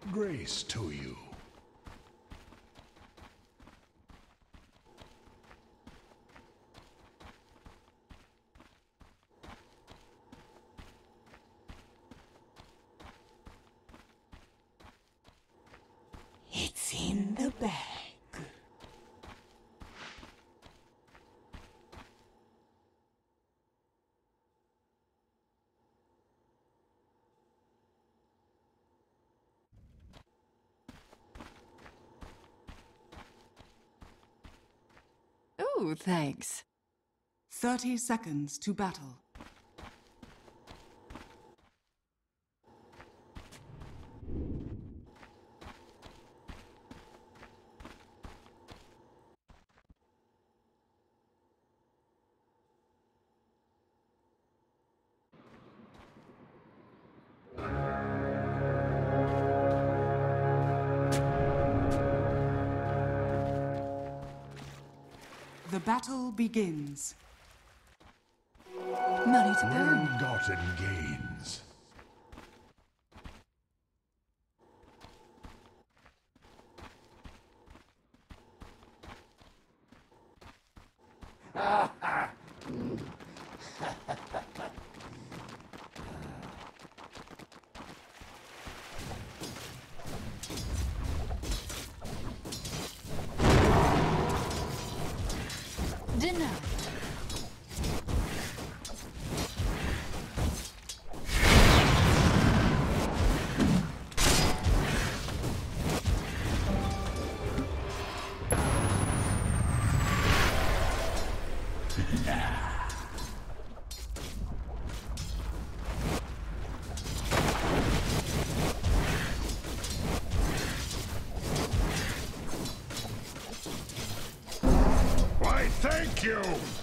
Grace to you. It's in the bag. Oh, thanks. 30 seconds to battle. The battle begins. Money to burn. Ill-gotten gains. Denied. Why, thank you!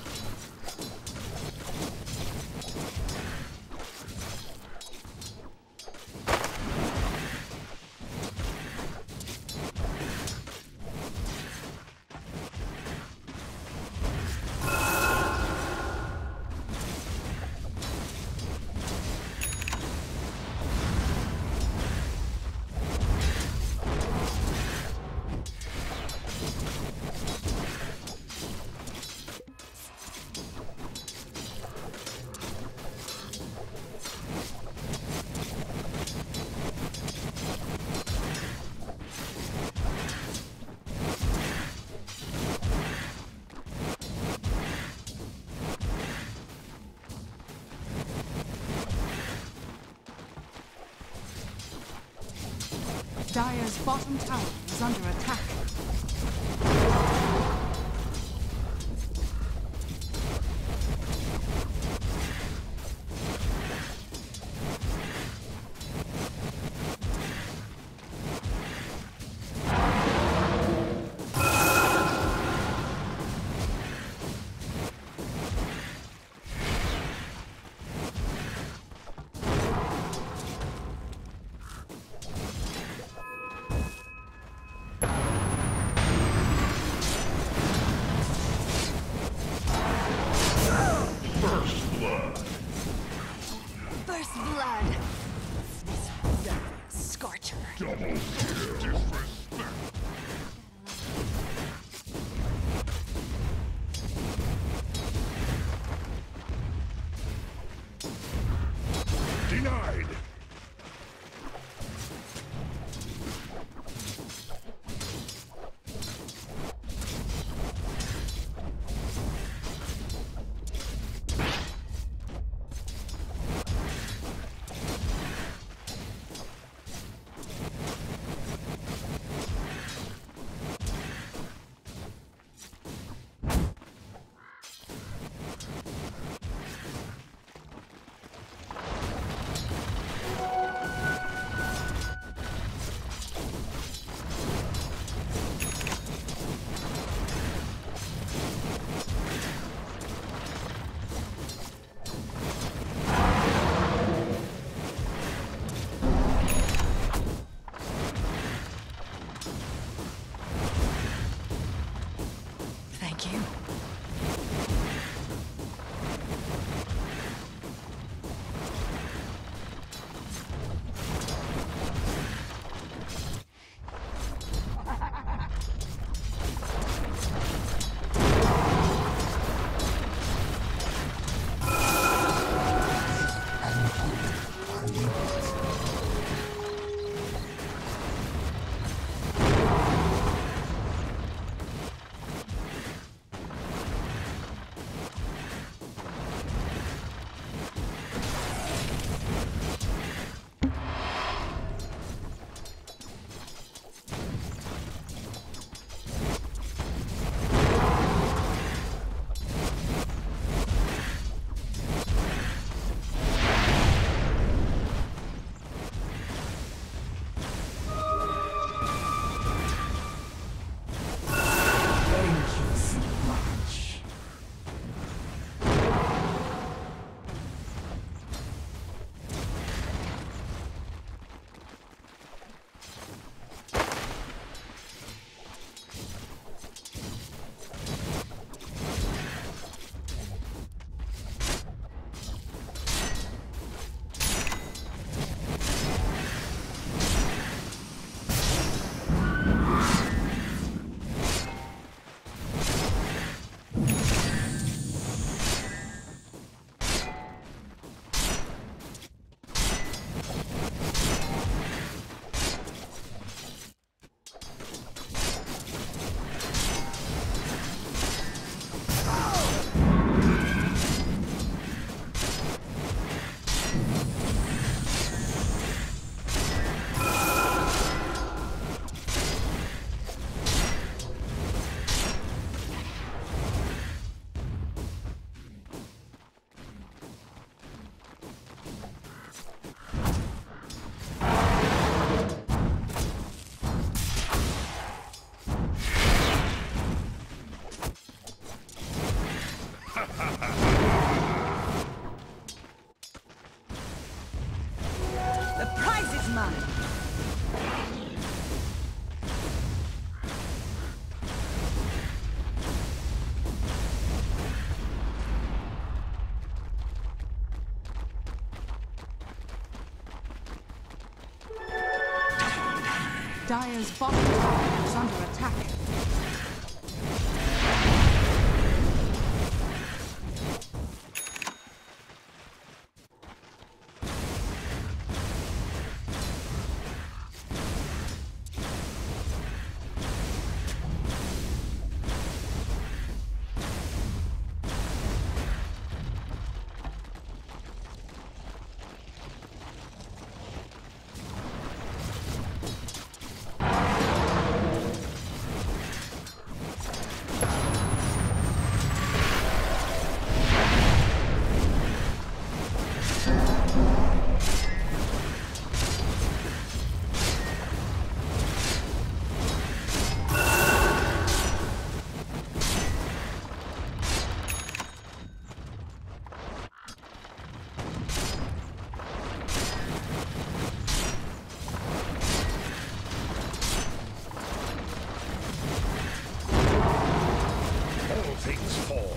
Dire's bottom tower is under attack. First blood. This scorcher. Double kill. Disrespect. Denied. mine. Dire's bottom tower is under attack. All things fall.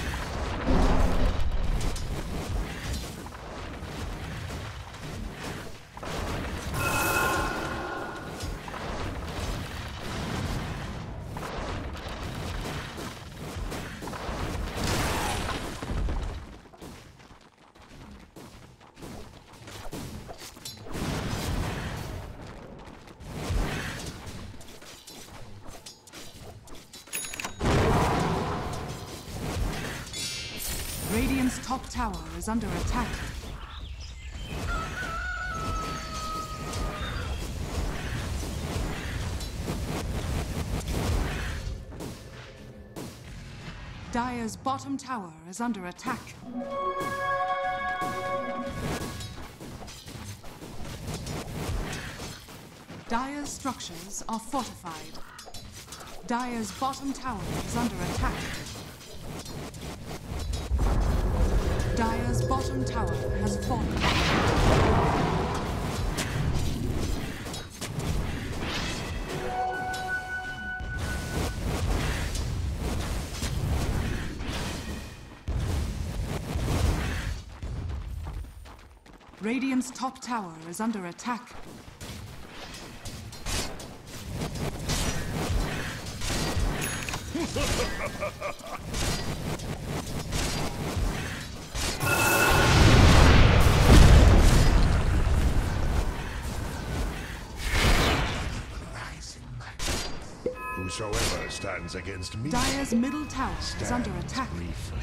Radiant's top tower is under attack. Dire's bottom tower is under attack. Dire's structures are fortified. Dire's bottom tower is under attack. Dire's bottom tower has fallen. Radiant's top tower is under attack. Whosoever stands against me Dire's middle tower is under stands attack. briefly.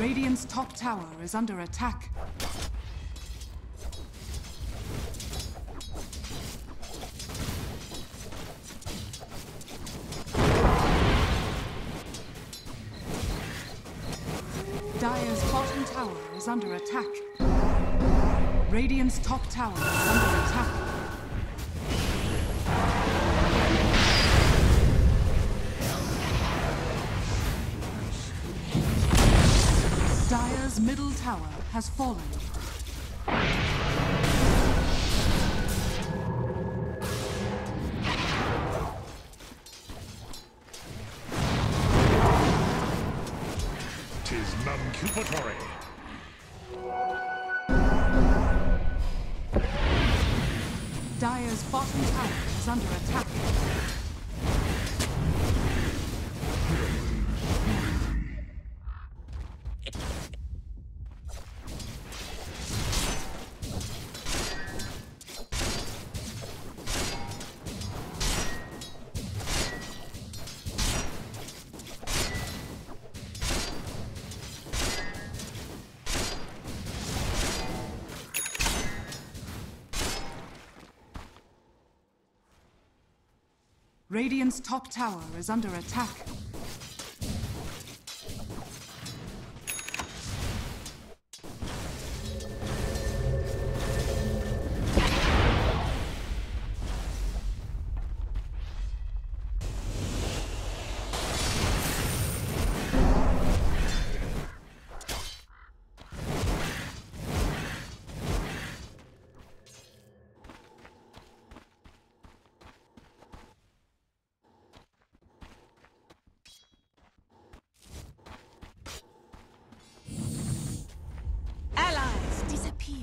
Radiant's top tower is under attack. Dire's bottom tower is under attack. Radiant's top tower is under attack. Dire's middle tower has fallen. Tis non-cupatory. Dire's bottom tower is under attack. Radiant's top tower is under attack. Allies disappear.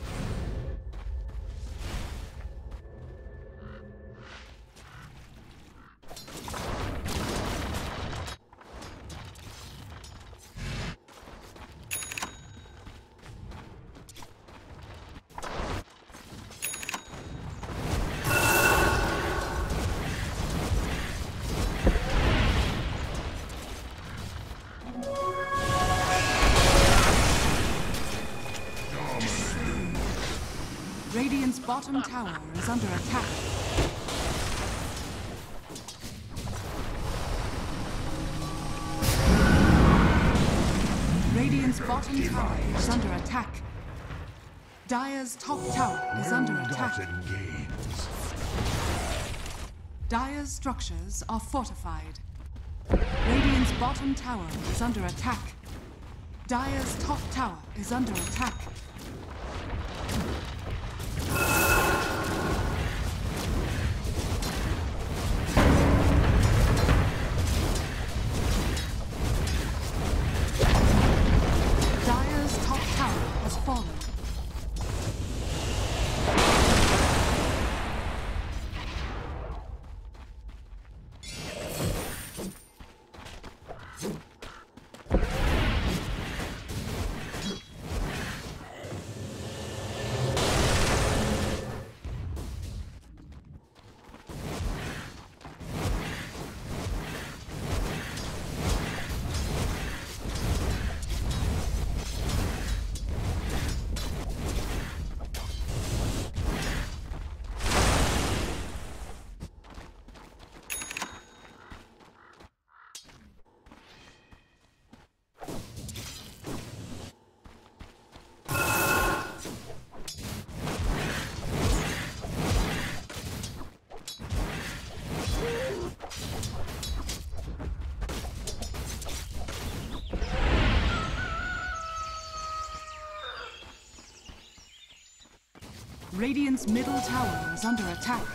Radiant's bottom tower is under attack. Radiant's bottom tower is under attack. Dire's top tower is under attack. Ill-gotten gains. Dire's structures are fortified. Radiant's bottom tower is under attack. Dire's top tower is under attack. Dire's top tower has fallen. Radiant's middle tower is under attack.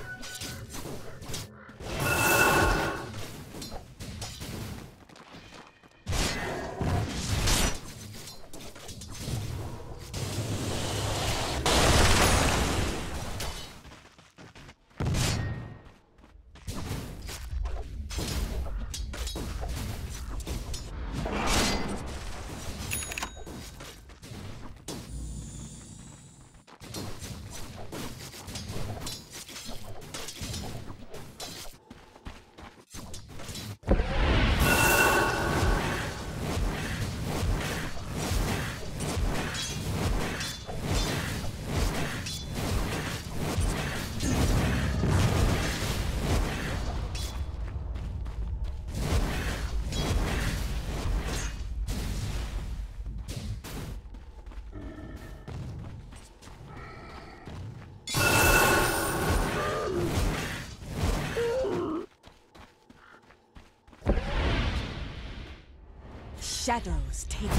shadows take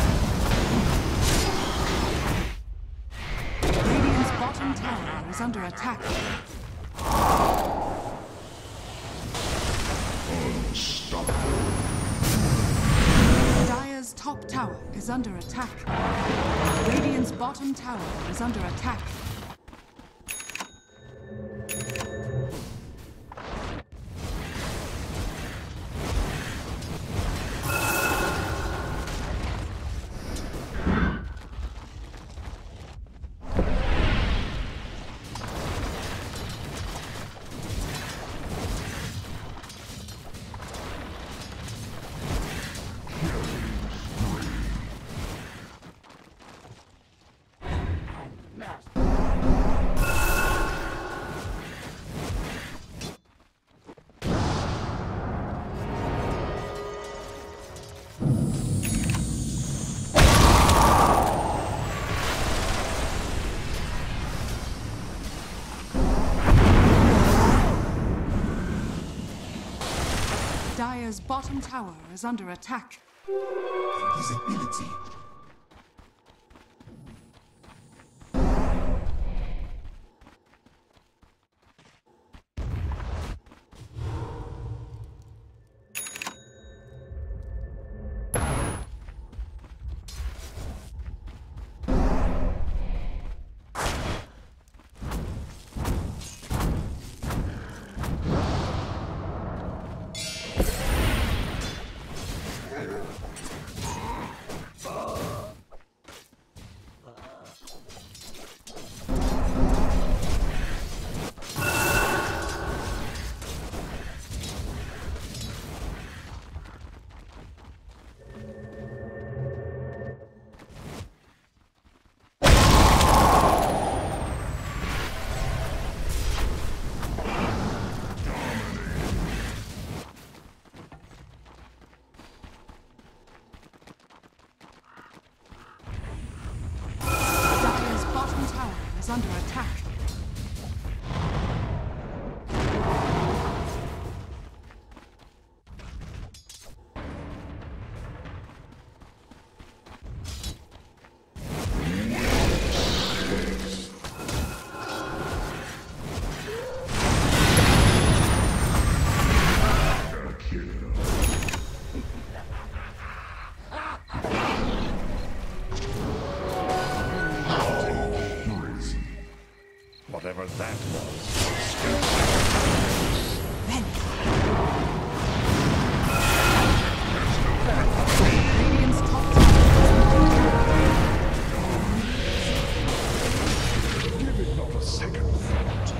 Radiant's bottom tower is under attack. Dire's top tower is under attack. Radiant's bottom tower is under attack. Dire's bottom tower is under attack. Invisibility. Under attack. Whatever that was. Radiant's top tower. Give it not a second thought.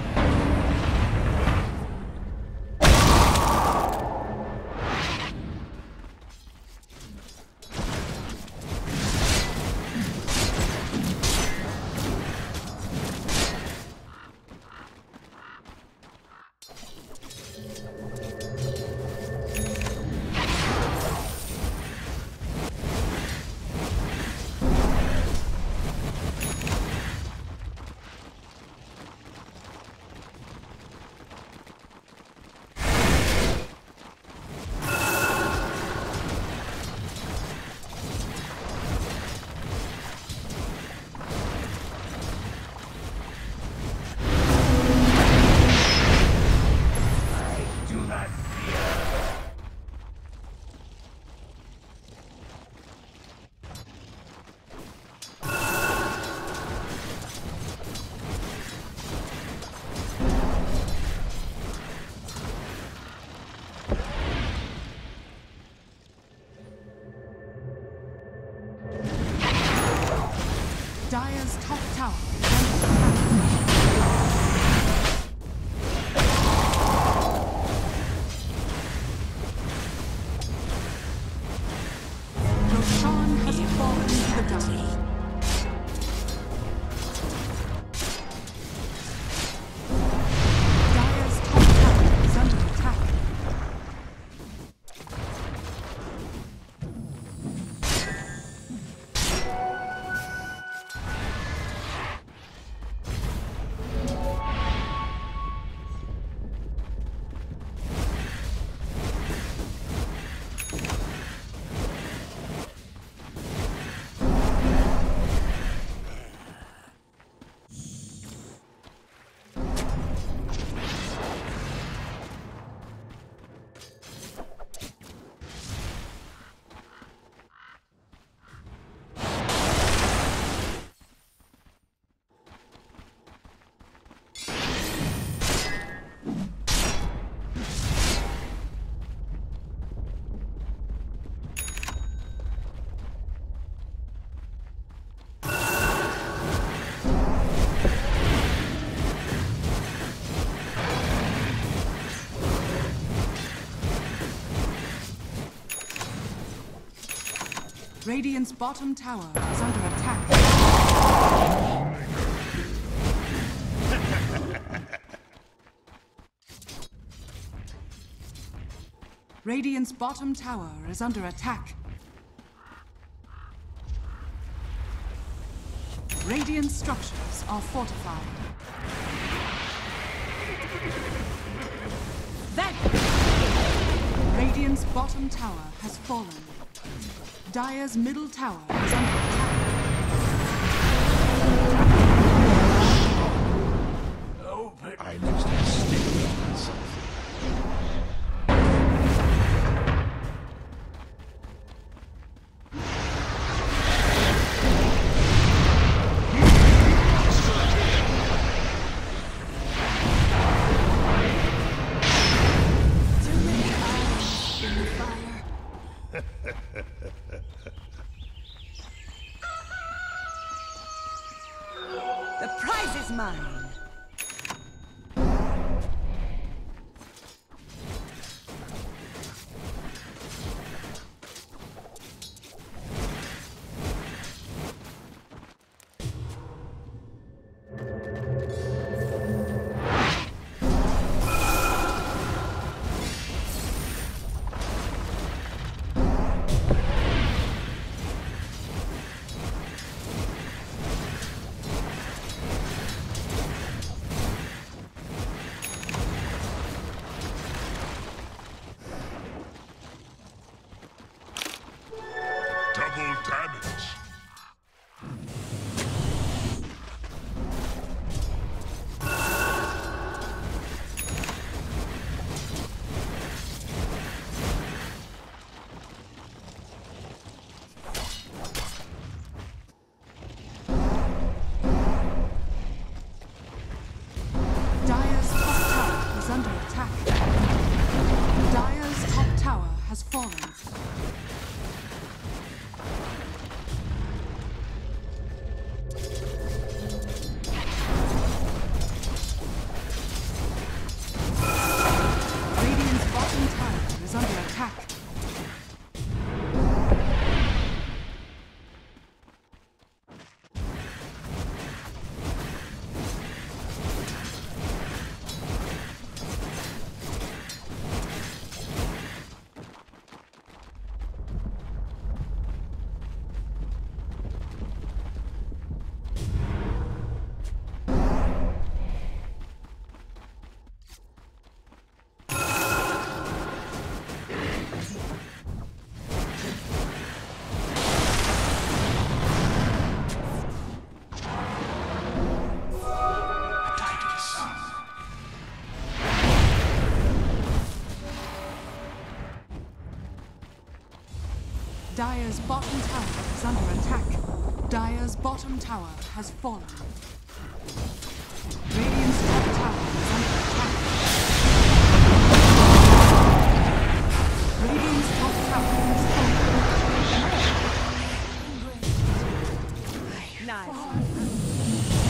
Dire's top tower is under attack. Roshan has fallen to the dark. Dire's top tower is under attack. Radiant's bottom tower is under attack. Radiant's bottom tower is under attack. Radiant structures are fortified. Radiant's bottom tower has fallen. Dire's middle tower is under attack. I must have stayed myself. The prize is mine. Double damage. Dire's top tower is under attack. Dire's top tower has fallen. Radiant's bottom tower is under attack. Dire's bottom tower is under attack. Dire's bottom tower has fallen. Radiant's top tower is under attack. Radiant's top tower is fallen. Nice.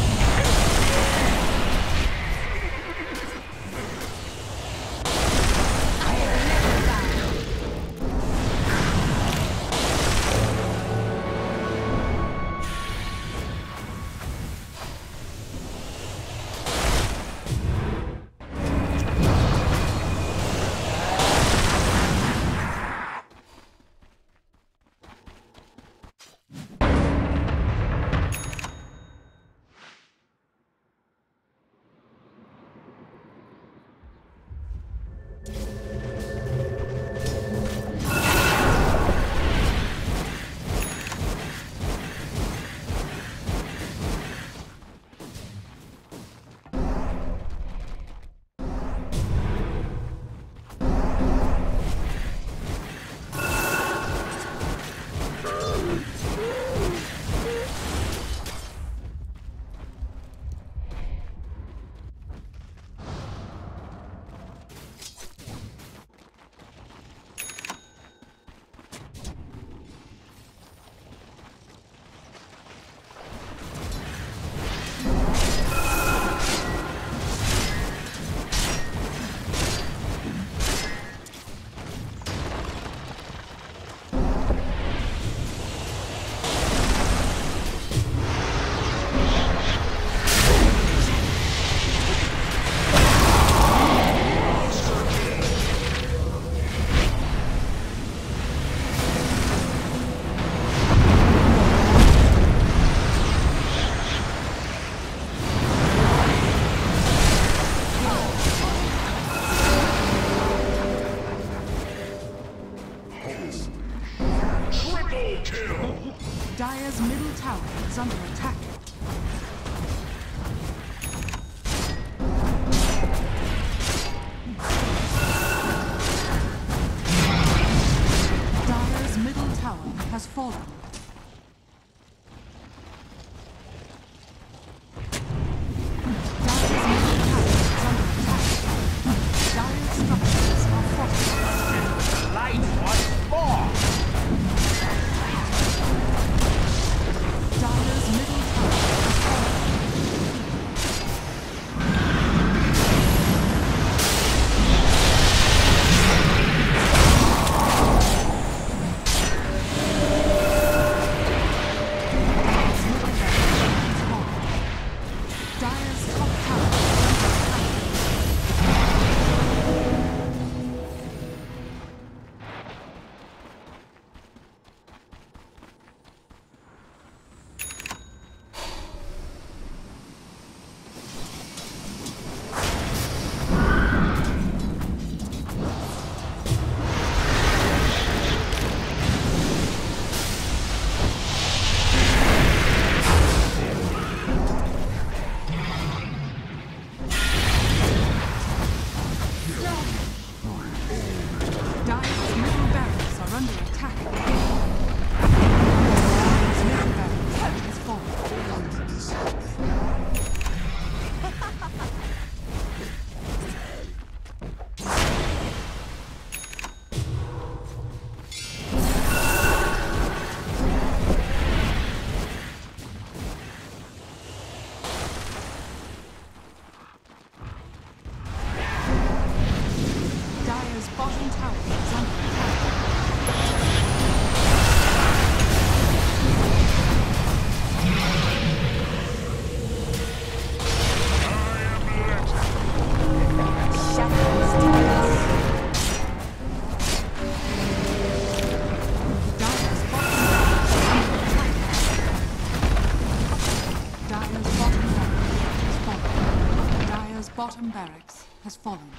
is under attack. Dire's middle tower has fallen. Dire's middle tower is under attack. Dire's structures are fortified. Light once more! Dire's middle tower has fallen. Dire's top tower is under attack. Dire's middle barracks are under attack. Dire's middle barracks has fallen. Dire's bottom tower is under attack. Shadows to us. Dire's bottom barracks is under attack. Dire's bottom barracks has fallen.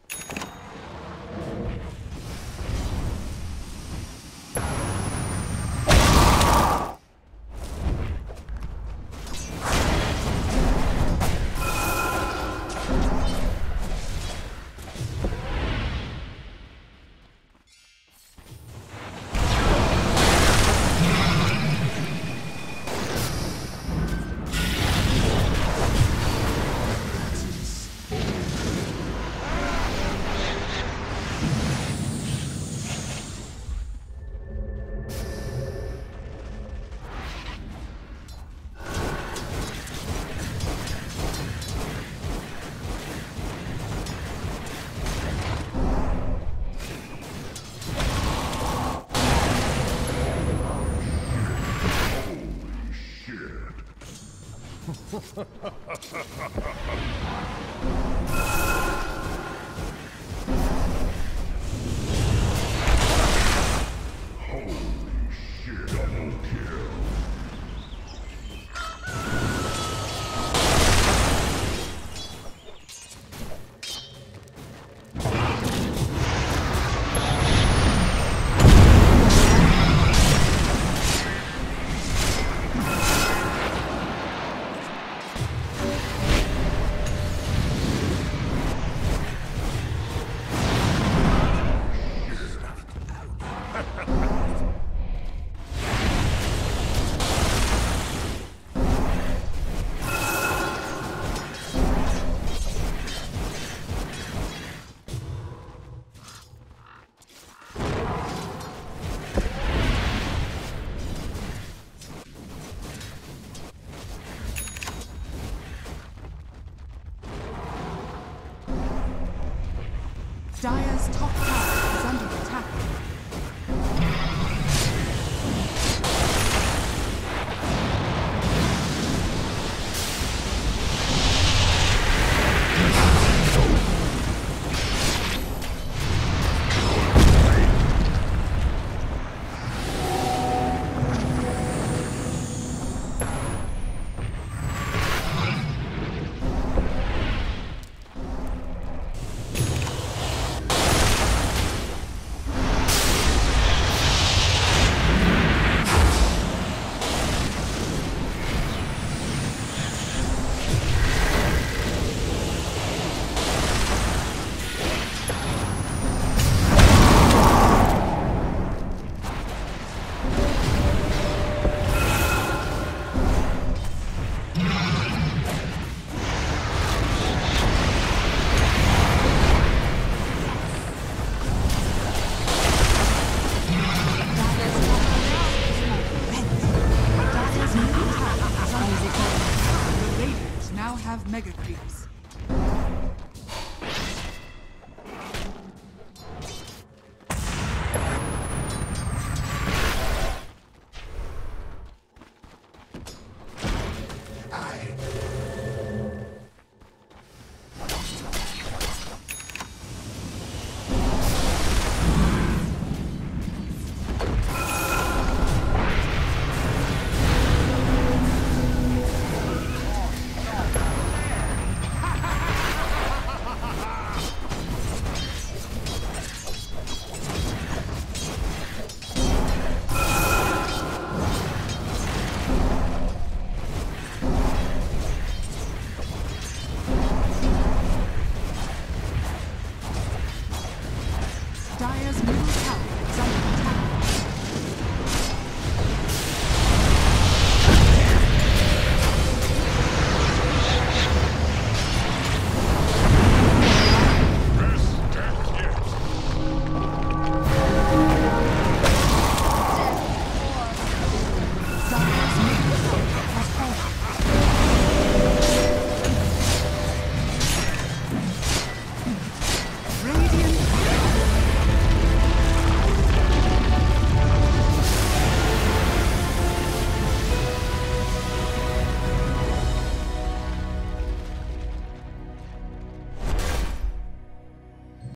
Dire's top tower is under attack. mega creeps.